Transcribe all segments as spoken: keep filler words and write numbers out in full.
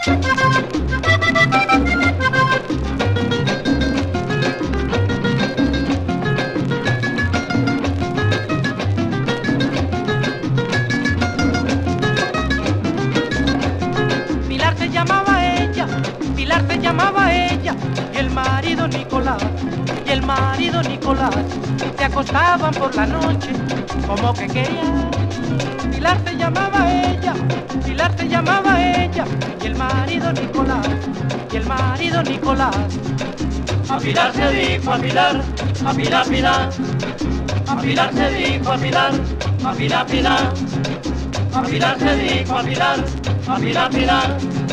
Pilar se llamaba ella, Pilar se llamaba ella, y el marido Nicolás, y el marido Nicolás, se acostaban por la noche como que querían. Pilar se llamaba ella, Pilar se llamaba ella, y el marido Nicolás, y el marido Nicolás. A Pilar se dijo a Pilar, a Pilar, Pilar. A Pilar se dijo a Pilar, a Pilar, Pilar. A Pilar se dijo a Pilar, a Pilar, Pilar.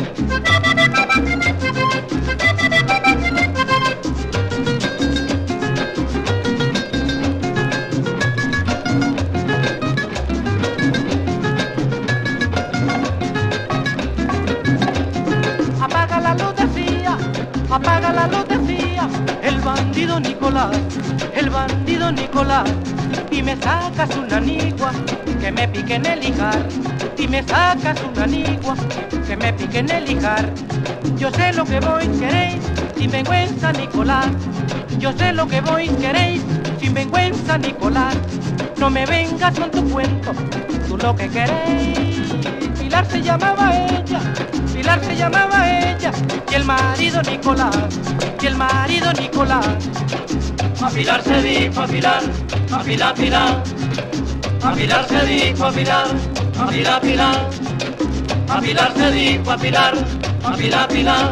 Apaga la luz, decía, apaga la luz, decía el bandido Nicolás, el bandido Nicolás. Y me sacas una nigua que me pique en el hijar, y me sacas una nigua que me pique en el hijar. Yo sé lo que voy queréis, sin vergüenza Nicolás. Yo sé lo que voy queréis, sin vergüenza Nicolás. No me vengas con tu cuento, tú lo que queréis. Pilar se llamaba ella, Pilar se llamaba ella, y el marido Nicolás, y el marido Nicolás. A Pilar se dijo a Pilar, a Pilar, Pilar. A Pilar se dijo a Pilar, a Pilar, Pilar. A Pilar se dijo a Pilar, a Pilar, Pilar.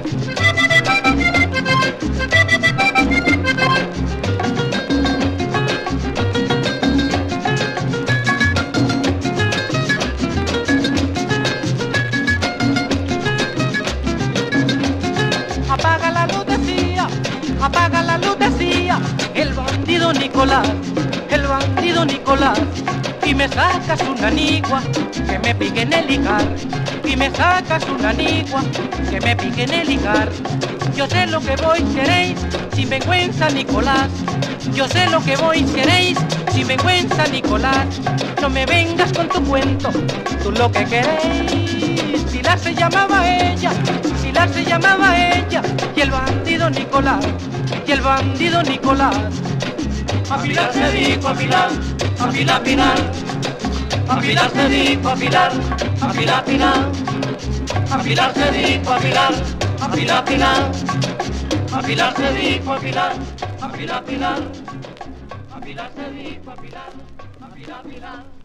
Apaga la luz, decía, apaga la luz, decía el bandido Nicolás, el bandido Nicolás. Y me sacas una nigua que me pique en el hijar, y me sacas una nigua que me pique en el hijar. Yo sé lo que voy queréis, sin vergüenza Nicolás. Yo sé lo que voy queréis, sin vergüenza Nicolás. No me vengas con tu cuento, tú lo que queréis. Pilar se llamaba ella, Pilar se llamaba ella, y el bandido Nicolás, y el bandido Nicolás. A Pilar se dijo a Pilar, a Pilar, Pilar. A Pilar se dijo a Pilar, a Pilar, Pilar. A Pilar se dijo a Pilar, a Pilar, Pilar. A Pilar se dijo a Pilar, a Pilar, Pilar. A Pilar se dijo a Pilar, a Pilar, Pilar.